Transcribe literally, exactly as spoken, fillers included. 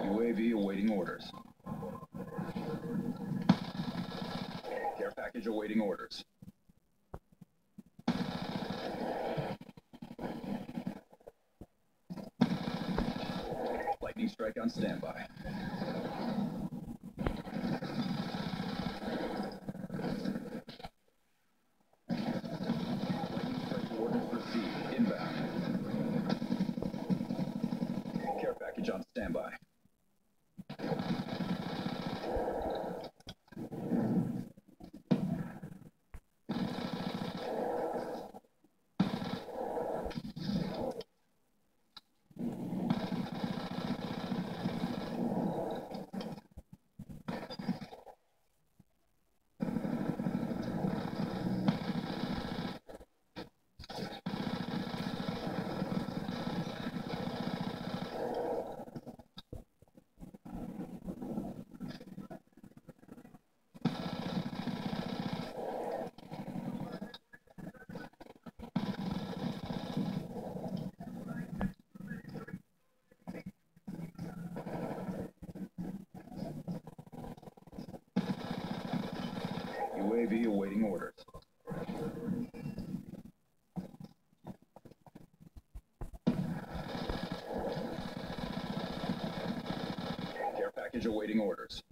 U A V awaiting orders. Care package awaiting orders. Lightning strike on standby. Lightning strike coordinates received. Inbound. Care package on standby. U A V awaiting orders. Care package awaiting orders.